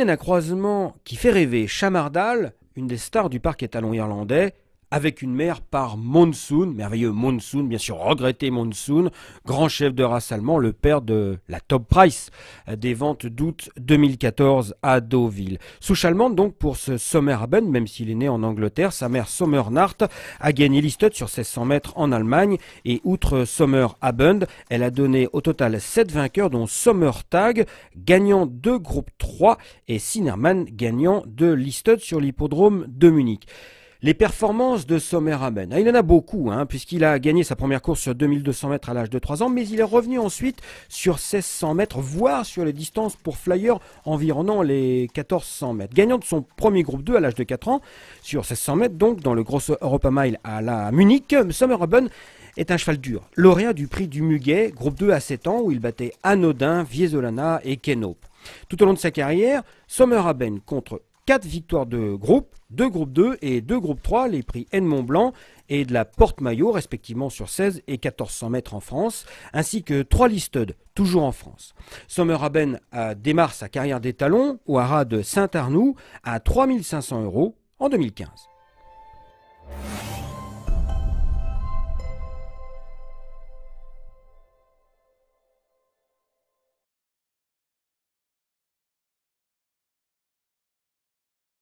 emmène un croisement qui fait rêver Chamardal, une des stars du parc étalon irlandais, avec une mère par Monsoon, merveilleux Monsoon, bien sûr regretté Monsoon, grand chef de race allemand, le père de la top price des ventes d'août 2014 à Deauville. Souche allemande donc pour ce Sommerabend, même s'il est né en Angleterre, sa mère Sommernart a gagné l'Istud sur 1600 mètres en Allemagne et outre Sommerabend, elle a donné au total 7 vainqueurs dont Sommertag gagnant de groupe 3 et Sinnermann gagnant de l'Istud sur l'hippodrome de Munich. Les performances de Sommerabend, il en a beaucoup, puisqu'il a gagné sa première course sur 2200 mètres à l'âge de 3 ans, mais il est revenu ensuite sur 1600 mètres, voire sur les distances pour flyer environnant les 1400 mètres. Gagnant de son premier groupe 2 à l'âge de 4 ans, sur 1600 mètres, donc dans le Grosse Europa Mile à Munich, Sommerabend est un cheval dur, lauréat du prix du Muguet, groupe 2 à 7 ans, où il battait Anodin, Viesolana et Kenop. Tout au long de sa carrière, Sommerabend contre 4 victoires de groupe, 2 groupes 2 et 2 groupes 3, les prix N-Mont Blanc et de la Porte-Maillot, respectivement sur 16 et 1400 mètres en France, ainsi que 3 Listed, toujours en France. Sommerabend démarre sa carrière d'étalon au haras de Saint-Arnoux à 3 500 € en 2015.